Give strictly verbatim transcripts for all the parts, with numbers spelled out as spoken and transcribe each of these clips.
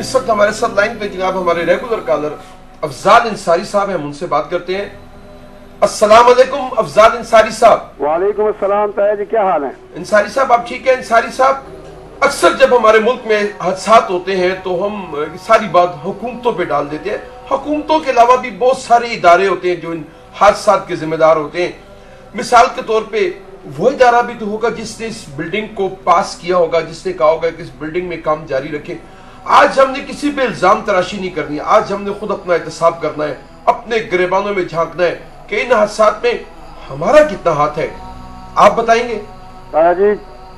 इस वक्त हमारे साथ लाइन पे जनाब हमारे रेगुलर कॉलर अफजाल अंसारी साहब हैं, हम उनसे बात करते हैं। अस्सलाम वालेकुम अफजाल अंसारी साहब। वालेकुम अस्सलाम ताया जी, क्या हाल है? अंसारी साहब आप ठीक है? अंसारी साहब, अक्सर जब हमारे मुल्क में हादसात होते हैं तो हम सारी बात हुकूमतों पे डाल देते हैं। हुकूमतों के अलावा भी बहुत सारे इदारे होते हैं जो इन हादसात के जिम्मेदार होते हैं। मिसाल के तौर पे वो इदारा भी तो होगा जिसने इस बिल्डिंग को पास किया होगा, जिसने कहा होगा कि इस बिल्डिंग में काम जारी रखें। आज हमने किसी पे इल्जाम तराशी नहीं करनी, आज हमने खुद अपना एहतसाब करना है, अपने गिरेबानों में झांकना है कि इन हादसात में हमारा कितना हाथ है। आप बताएंगे? ताया जी,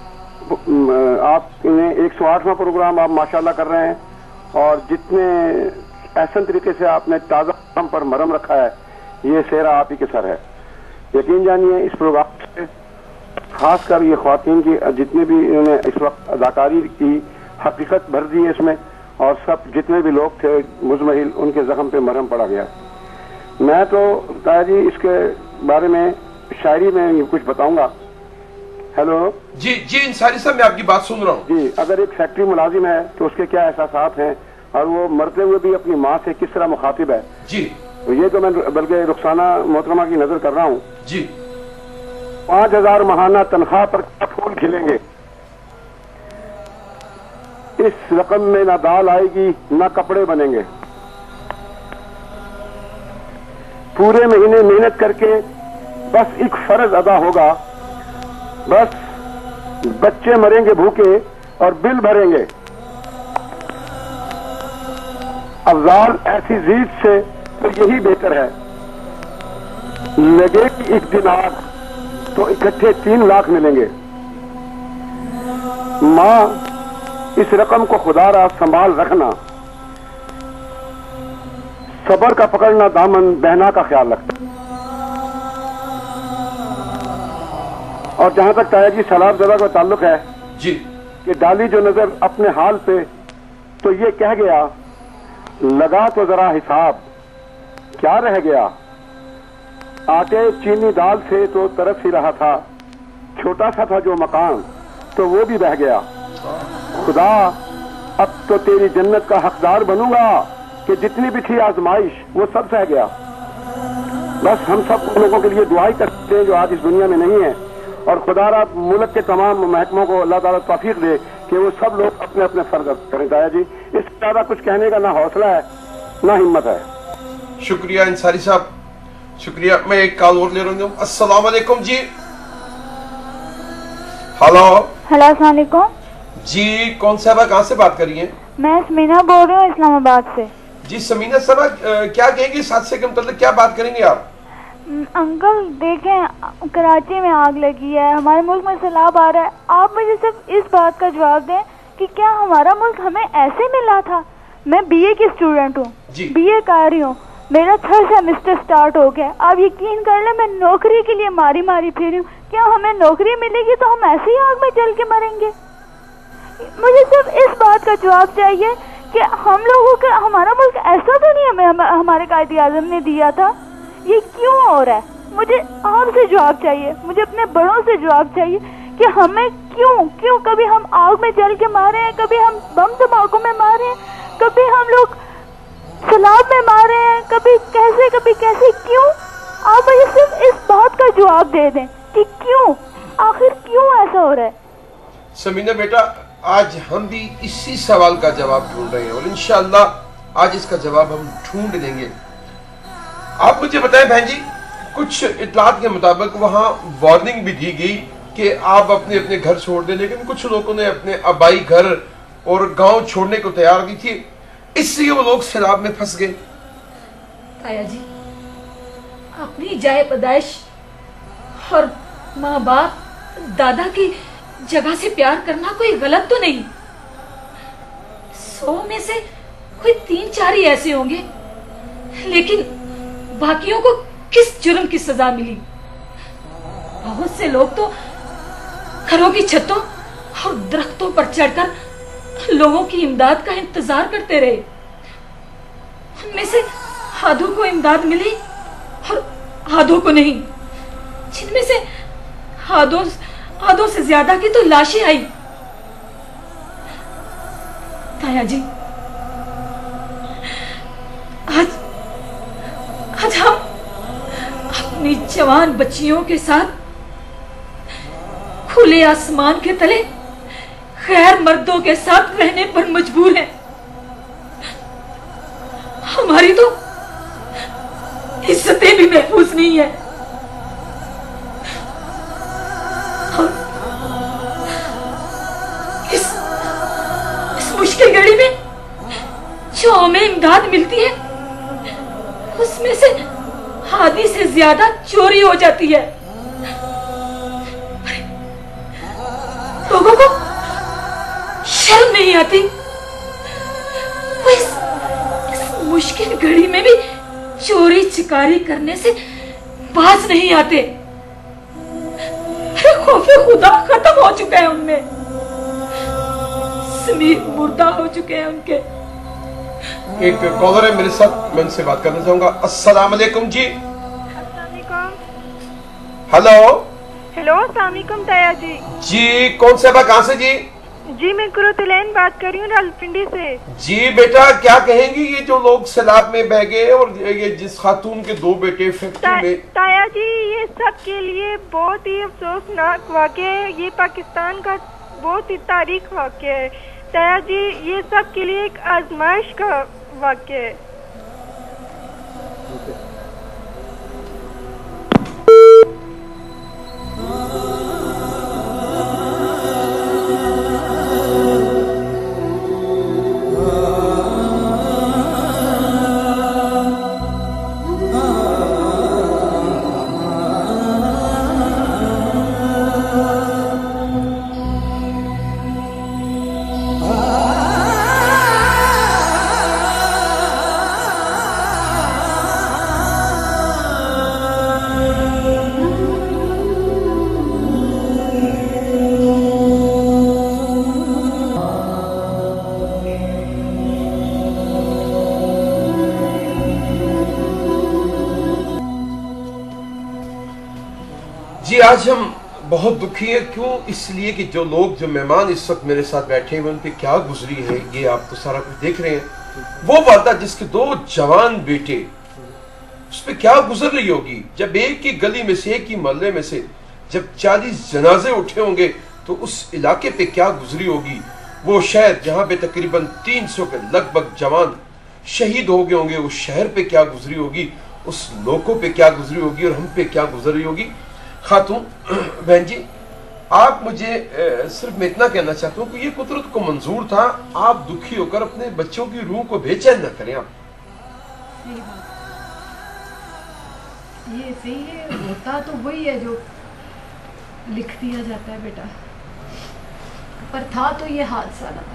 आपने एक सौ आठवां प्रोग्राम आप माशाल्लाह कर रहे हैं और जितने ऐसा तरीके से आपने ताज़ा हम पर मरहम रखा है, ये सेहरा आप ही के सर है। यकीन जानिए इस प्रोग्राम से खासकर ये ख्वातीन की जितने भी इन्होंने इस वक्त अदाकारी की हकीकत भर दी है इसमें, और सब जितने भी लोग थे मुजमहिल, उनके जख्म पे मरहम पड़ा गया। मैं तो ताया जी इसके बारे में शायरी में कुछ बताऊंगा। हेलो जी जी अंसारी साहब, मैं आपकी बात सुन रहा हूँ जी। अगर एक फैक्ट्री मुलाजिम है तो उसके क्या एहसासात हैं और वो मरते हुए भी अपनी माँ से किस तरह मुखातिब है जी, तो ये तो मैं बल्कि रुखसाना मोहतरमा की नजर कर रहा हूँ जी। पांच हजार महाना तनख्वाह पर फूल खिलेंगे, इस रकम में ना दाल आएगी ना कपड़े बनेंगे। पूरे महीने मेहनत करके बस एक फर्ज अदा होगा, बस बच्चे मरेंगे भूखे और बिल भरेंगे। अफजाल ऐसी जीत से तो यही बेहतर है, लगेगी एक दिन आग तो इकट्ठे तीन लाख मिलेंगे। माँ इस रकम को खुदारा संभाल रखना, सबर का पकड़ना दामन बहना का ख्याल रखना। और जहां तक ताया जी सलाब जदा का ताल्लुक है जी, कि डाली जो नजर अपने हाल पे तो ये कह गया, लगा तो जरा हिसाब क्या रह गया। आटे चीनी दाल से तो तरस ही रहा था, छोटा सा था जो मकान तो वो भी बह गया। खुदा अब तो तेरी जन्नत का हकदार बनूंगा कि जितनी भी थी आजमाइश वो सब सह गया। बस हम सब उन लोगों के लिए दुआ ही करते हैं जो आज इस दुनिया में नहीं है, और खुदारा मुल्क के तमाम महकमों को अल्लाह ताला तौफीक दे कि वो सब लोग अपने अपने फर्ज करें। ताया जी इससे ज्यादा कुछ कहने का ना हौसला है ना हिम्मत है। शुक्रिया अंसारी साहब, शुक्रिया। मैं एक कॉल और ले रहा हूँ। अस्सलाम वालेकुम जी। हेलो हेलो अस्सलाम वालेकुम जी, कौन साहबा कहाँ से बात कर रही हैं? मैं समीना बोल रही हूँ इस्लामाबाद से। जी समीना साहबा, क्या कहेंगे इस हादसे के मतलब, क्या बात करेंगे आप? अंकल देखें, कराची में आग लगी है, हमारे मुल्क में सैलाब आ रहा है। आप मुझे सिर्फ इस बात का जवाब दें कि क्या हमारा मुल्क हमें ऐसे मिला था। मैं बीए की स्टूडेंट हूँ, बीए कर रही हूँ, मेरा थर्ड सेमेस्टर स्टार्ट हो गया। आप यकीन कर लें मैं नौकरी के लिए मारी मारी फिरी हूँ। क्या हमें नौकरी मिलेगी तो हम ऐसे ही आग में जल के मरेंगे? मुझे सिर्फ इस बात का जवाब चाहिए कि हम लोगों का हमारा मुल्क ऐसा तो नहीं हमें हम, हमारे कायदे आज़म ने दिया था, ये क्यों हो रहा है? मुझे आपसे जवाब चाहिए, मुझे अपने बड़ों से जवाब चाहिए कि हमें क्यों क्यों कभी हम आग में जल के मारे हैं, कभी हम बम धमाकों में मारे हैं, कभी हम लोग सैलाब में मारे हैं, कभी कैसे कभी कैसे, क्यों? आप मुझे सिर्फ इस बात का जवाब दे दें कि क्यों, आखिर क्यों ऐसा हो रहा है। समीना बेटा, आज हम भी इसी सवाल का जवाब ढूंढ रहे हैं और इंशाअल्लाह आज इसका जवाब हम ढूंढ देंगे। आप मुझे बताएं बहन जी, कुछ इतलात के मुताबिक वहाँ वार्निंग भी दी गई कि आप अपने अपने घर छोड़ दें, लेकिन कुछ लोगों ने अपने आबाई घर और गांव छोड़ने को तैयार नहीं थी, इसलिए वो लोग सैलाब में फंस गए। ताया जी, अपनी जाए पैदाइश और माँ बाप दादा की जगह से प्यार करना कोई गलत तो नहीं। सौ में से कोई तीन चार ही ऐसे होंगे, लेकिन बाकियों को किस जुर्म की सजा मिली? बहुत से लोग तो घरों की छतों और दरख्तों पर चढ़कर लोगों की इमदाद का इंतजार करते रहे। उनमें से आधों को इमदाद मिली और आधों को नहीं। जिनमें से आधों आधों से ज्यादा की तो लाशें आई। ताया जी, अपनी जवान बच्चियों के साथ खुले आसमान के तले गैर मर्दों के साथ रहने पर मजबूर हैं। हमारी तो इज्जतें भी महफूज नहीं है। और इस, इस मुश्किल घड़ी में जो हमें इमदाद मिलती है उसमें से आधी से ज्यादा चोरी हो जाती है। लोगों को शर्म नहीं आती? वो इस, इस मुश्किल घड़ी में भी चोरी चिकारी करने से बाज नहीं आते। खौफे खुदा खत्म हो चुका है उनमें, समीर मुर्दा हो चुके हैं उनके। एक कॉलर है मेरे साथ, मैं उनसे बात करना चाहूंगा। अस्सलाम वालेकुम जी। हेलो हेलो, अस्सलाम वालेकुम ताया जी। जी कौन साहबा, कहाँ से जी? जी मैं कुरतुलैन बात कर रही हूँ रावलपिंडी से। जी बेटा, क्या कहेंगी ये जो लोग सैलाब में बह गए और ये जिस खातून के दो बेटे फैक्ट्री ता, में? ताया जी ये सब के लिए बहुत ही अफसोसनाक वाक़या है। ये पाकिस्तान का बहुत ही तारीख वाक़या है ताया जी। ये सब के लिए एक आजमाइश का वाक़या है। जी आज हम बहुत दुखी है। क्यों? इसलिए कि जो लोग, जो मेहमान इस वक्त मेरे साथ बैठे हुए, उन पे क्या गुजरी है ये आप तो सारा कुछ देख रहे हैं। वो वादा जिसके दो जवान बेटे, उस पर क्या गुजर रही होगी। जब एक ही गली में से, एक ही मोहल्ले में से जब चालीस जनाजे उठे होंगे तो उस इलाके पे क्या गुजरी होगी। वो शहर जहां पे तकरीबन तीन सौ के लगभग जवान शहीद हो गए होंगे, उस शहर पे क्या गुजरी होगी, उस लोगों पे क्या गुजरी होगी और हम पे क्या गुजर रही होगी। खातून बहन जी, आप मुझे ए, सिर्फ मैं इतना कहना चाहता हूँ कि ये कुदरत को मंजूर था। आप दुखी होकर अपने बच्चों की रूह को बेचैन न करें। आप सही बात, ये सही है। होता तो वही है जो लिख दिया जाता है बेटा, पर था तो ये हादसा ना।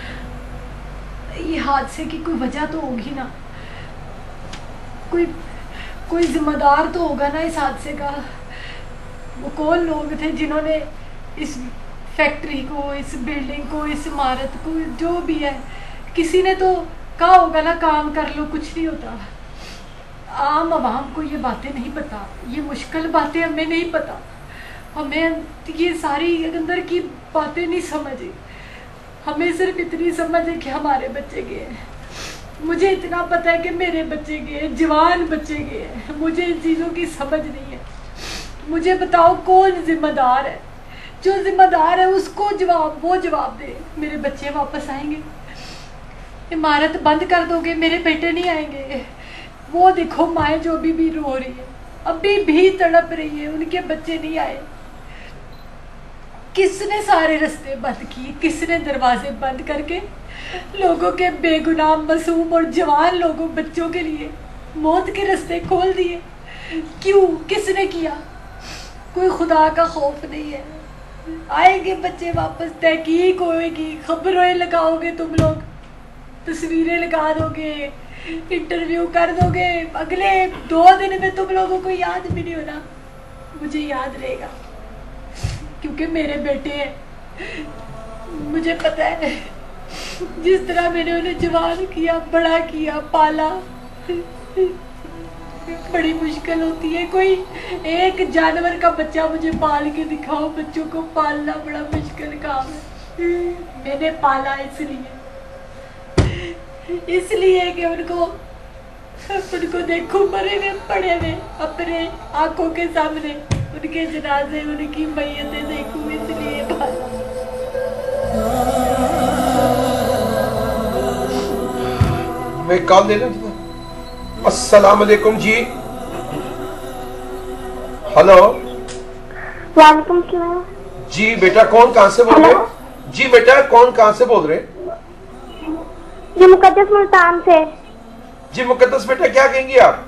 ये हादसे की कोई वजह तो होगी ना, कोई कोई जिम्मेदार तो होगा ना इस हादसे का। वो कौन लोग थे जिन्होंने इस फैक्ट्री को, इस बिल्डिंग को, इस इमारत को, जो भी है, किसी ने तो कहा होगा ना काम कर लो, कुछ नहीं होता। आम आवाम को ये बातें नहीं पता, ये मुश्किल बातें हमें नहीं पता, हमें ये सारी अंदर की बातें नहीं समझ। हमें सिर्फ इतनी समझ है कि हमारे बच्चे गए हैं। मुझे इतना पता है कि मेरे बच्चे गए, जवान बच्चे गए हैं। मुझे इन चीज़ों की समझ नहीं है। मुझे बताओ कौन जिम्मेदार है? जो जिम्मेदार है उसको जवाब, वो जवाब दे। मेरे बच्चे वापस आएंगे? इमारत बंद कर दोगे, मेरे बेटे नहीं आएंगे? वो देखो माए जो अभी भी रो रही है, अभी भी तड़प रही है, उनके बच्चे नहीं आए। किसने सारे रास्ते बंद किए? किसने दरवाजे बंद करके लोगों के बेगुनाह मासूम और जवान लोगों, बच्चों के लिए मौत के रास्ते खोल दिए? क्यों? किसने किया? कोई खुदा का खौफ नहीं है। आएंगे बच्चे वापस, तहकीक होएगी, खबरें लगाओगे तुम लोग, तस्वीरें लगा दोगे, इंटरव्यू कर दोगे, अगले दो दिन में तुम लोगों को याद भी नहीं होना। मुझे याद रहेगा क्योंकि मेरे बेटे हैं। मुझे पता है जिस तरह मैंने उन्हें जवान किया, बड़ा किया, पाला, बड़ी मुश्किल होती है। कोई एक जानवर का बच्चा मुझे पाल के दिखाओ। बच्चों को पालना बड़ा मुश्किल काम है। मैंने पाला इसलिए इसलिए कि उनको उनको देखो मरे हुए पड़े हुए अपने आंखों के सामने, उनके जनाजे उनकी मैयतें देखूं, इसलिए मैं कॉल ले लूं। अस्सलाम वालेकुम जी। हेलो। वालेकुम सलाम। जी बेटा, कौन कहां से बोल रहे? जी बेटा, कौन कहां से बोल रहे? जी मुकद्दस मुल्तान से। जी मुकद्दस बेटा, क्या कहेंगी आप?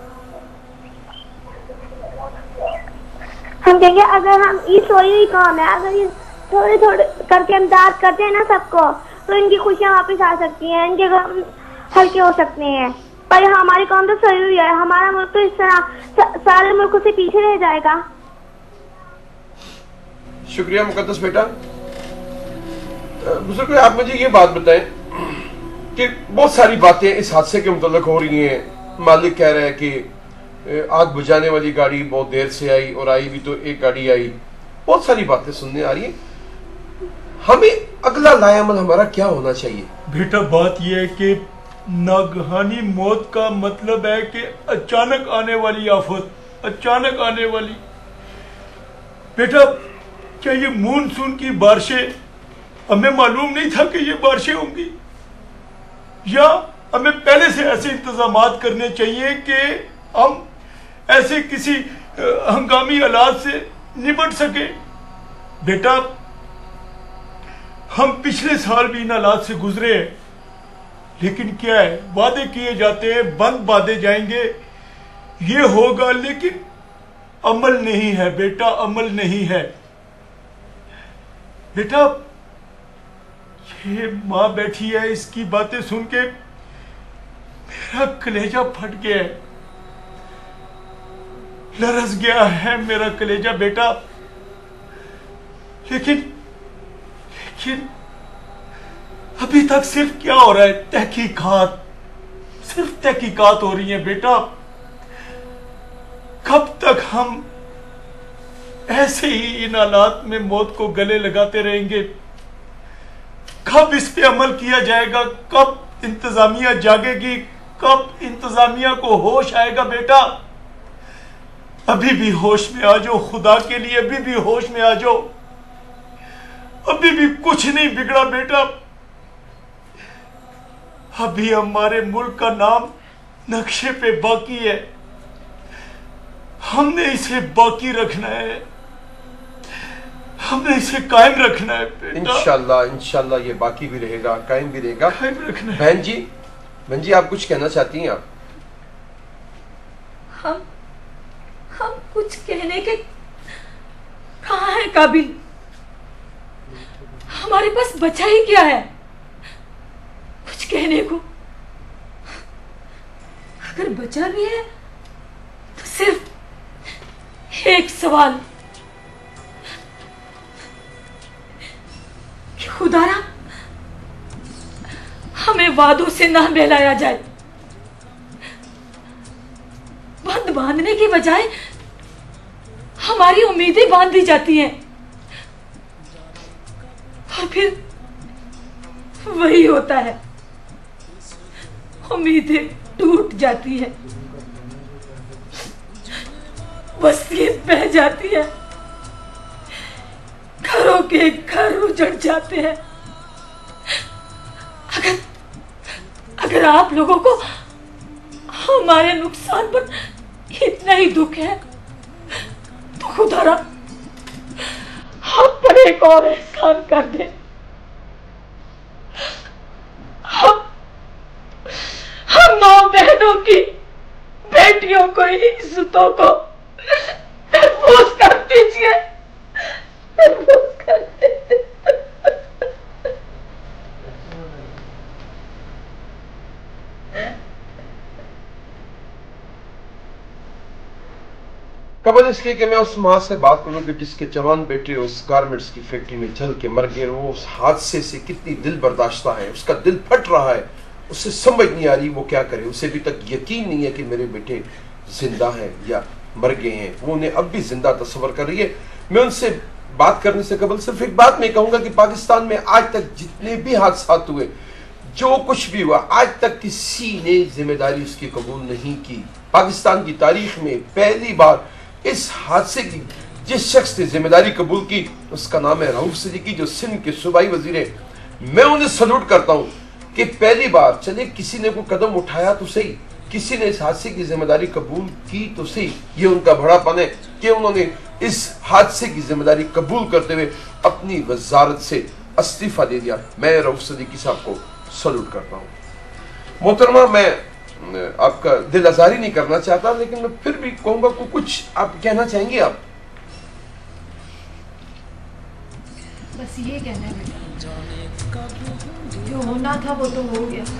हम कहेंगे अगर हम ये सोई हुई कौम है, अगर ये थोड़े थोड़े करके इमदाद करते हैं ना सबको, तो इनकी खुशियां वापस आ सकती हैं, इनके गम हल्के हो सकते हैं। पर हमारी कौम तो सोई हुई है, हमारा मुल्क तो इस तरह सारे मुल्कों से पीछे रह जाएगा। शुक्रिया मुकद्दस बेटा। बुजुर्ग, आप मुझे ये बात बताएं कि बहुत सारी बातें इस हादसे के मुतल्लिक हो रही हैं। मालिक कह रहा है कि आग बुझाने वाली गाड़ी बहुत देर से आई और आई भी तो एक गाड़ी आई। बहुत सारी बातें सुनने आ रही है। हमें अगला लायामल हमारा क्या होना चाहिए? बेटा बात यह है कि नागहानी मौत का मतलब है कि अचानक आने वाली आफत, अचानक आने वाली। बेटा क्या ये मानसून की बारिशें हमें मालूम नहीं था कि ये बारिशें होंगी, या हमें पहले से ऐसे इंतजामात करने चाहिए कि हम ऐसे किसी हंगामी हालात से निपट सके? बेटा हम पिछले साल भी इन हालात से गुजरे हैं, लेकिन क्या है, वादे किए जाते हैं, बंद बांधे जाएंगे, ये होगा, लेकिन अमल नहीं है बेटा, अमल नहीं है। बेटा ये माँ बैठी है, इसकी बातें सुन के मेरा कलेजा फट गया है, लरस गया है मेरा कलेजा बेटा। लेकिन लेकिन अभी तक सिर्फ क्या हो रहा है? तहकीकात, सिर्फ तहकीकात हो रही है बेटा। कब तक हम ऐसे ही इन हालात में मौत को गले लगाते रहेंगे? कब इस पे अमल किया जाएगा? कब इंतजामिया जागेगी? कब इंतजामिया को होश आएगा? बेटा अभी भी होश में आ जाओ, खुदा के लिए अभी भी होश में आ जाओ। अभी भी कुछ नहीं बिगड़ा बेटा, अभी हमारे मुल्क का नाम नक्शे पे बाकी है, हमने इसे बाकी रखना है, हमने इसे कायम रखना है बेटा। इंशाल्लाह इंशाल्लाह ये बाकी भी रहेगा, कायम भी रहेगा, कायम रखना है। बहन जी, बहन जी आप कुछ कहना चाहती हैं? आप हम हम कुछ कहने के कहाँ है काबिल? हमारे पास बचा ही क्या है कुछ कहने को? अगर बचा भी है तो सिर्फ एक सवाल कि खुदारा हमें वादों से ना बहलाया जाए। बंद बांधने की बजाय हमारी उम्मीदें बांध दी जाती हैं और फिर वही होता है, उम्मीदें टूट जाती है, वसीयत बह जाती है, घरों के घर उजड़ जाते हैं। अगर अगर आप लोगों को हमारे नुकसान पर इतना ही दुख है तो खुदारा हम पर एक और एहसान कर दे। हम हम माँ बहनों की बेटियों को, इज्जतों को महफूज कर दीजिए, महफूज कर दीजिए। कबल इसलिए कि मैं उस माँ से बात करूं कि जिसके जवान बेटे उस गारमेंट्स की फैक्ट्री में जल के मर गए, वो उस हादसे से कितनी दिल बर्दाश्ता है, उसका दिल फट रहा है, उससे समझ नहीं आ रही वो क्या करे। उसे अभी तक यकीन नहीं है कि मेरे बेटे जिंदा हैं या मर गए हैं, वो उन्हें अब भी जिंदा तस्वर कर रही है। मैं उनसे बात करने से कबल सिर्फ एक बात मैं कहूंगा कि पाकिस्तान में आज तक जितने भी हादसा हुए, जो कुछ भी हुआ, आज तक किसी ने जिम्मेदारी उसकी कबूल नहीं की। पाकिस्तान की तारीख में पहली बार इस हादसे की जिस शख्स ने जिम्मेदारी कबूल की उसका नाम है रऊफ सिद्दीकी, जो सिंध के सूबाई वजीर है। मैं उन्हें सल्यूट करता हूं कि पहली बार, चले किसी ने कोई कदम उठाया तो सही, किसी ने इस हादसे की जिम्मेदारी कबूल की तो सही। ये उनका बड़ापन है कि उन्होंने इस हादसे की जिम्मेदारी कबूल करते हुए अपनी वजारत से इस्तीफा दे दिया। मैं रऊफ सिद्दीकी साहब को सल्यूट करता हूँ। मोहतरमा, मैं आपका दिल आजारी नहीं करना चाहता, लेकिन मैं फिर भी कहूंगा को कुछ आप कहना चाहेंगे? आप बस ये कहना है बेटा, जो होना था वो तो हो गया।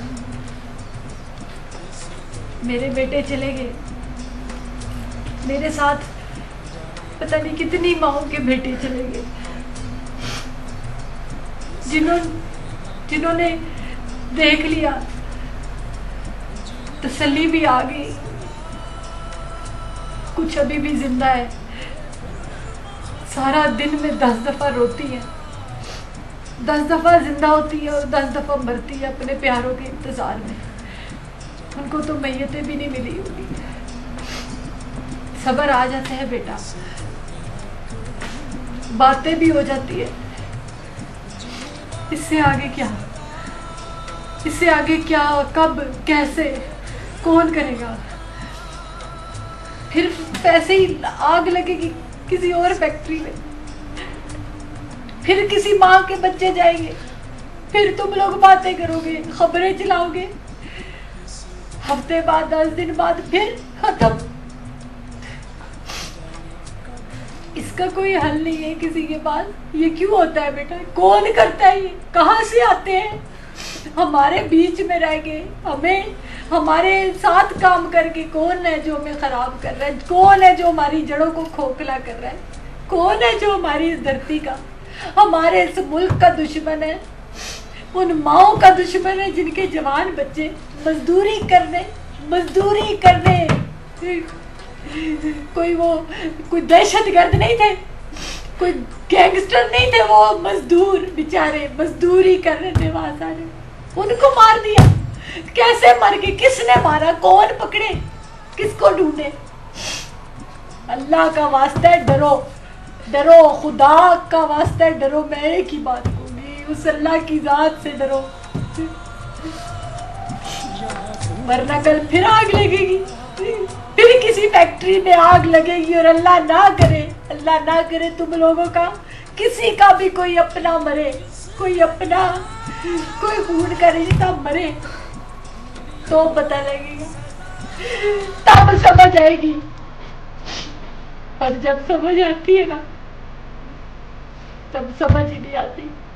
मेरे बेटे चले गए, मेरे साथ पता नहीं कितनी माओं के बेटे चले गए, जिन्होंने जिन्होंने देख लिया, तसल्ली भी आ गई, कुछ अभी भी जिंदा है, सारा दिन में दस दफा रोती है, दस दफा जिंदा होती है और दस दफा मरती है अपने प्यारों के इंतजार में। उनको तो मैयतें भी नहीं मिली होगी। सब्र आ जाता है बेटा, बातें भी हो जाती है। इससे आगे क्या, इससे आगे क्या, कब, कैसे, कौन करेगा? फिर पैसे ही आग लगेगी किसी और फैक्ट्री में, फिर किसी माँ के बच्चे जाएंगे, फिर तुम लोग बातें करोगे, खबरें चलाओगे, हफ्ते बाद, दस दिन बाद फिर खत्म। इसका कोई हल नहीं है किसी के पास। ये क्यों होता है बेटा? कौन करता है ये? कहाँ से आते हैं? हमारे बीच में रह गए, हमें हमारे साथ काम करके कौन है जो हमें खराब कर रहा है? कौन है जो हमारी जड़ों को खोखला कर रहा है? कौन है जो हमारी इस धरती का, हमारे इस मुल्क का दुश्मन है? उन माओं का दुश्मन है जिनके जवान बच्चे मजदूरी करने मजदूरी करने कोई वो कोई दहशतगर्द नहीं थे, कोई गैंगस्टर नहीं थे, वो मजदूर बेचारे मजदूरी करने थे वहां सारे, उनको मार दिया। कैसे मर गए? किसने मारा? कौन पकड़े? किसको ढूंढे? अल्लाह का वास्ता है डरो, डरो, खुदा का वास्ता है डरो। मैं एक ही बात कहूंगी, उस अल्लाह की जात से डरो, वरना कल फिर आग लगेगी, फिर किसी फैक्ट्री में आग लगेगी। और अल्लाह ना करे, अल्लाह ना करे तुम लोगों का किसी का भी कोई अपना मरे, कोई अपना कोई खून का रिश्ता मरे, तो पता लगेगा, तब समझ आएगी। और जब समझ आती है ना, तब समझ ही नहीं आती।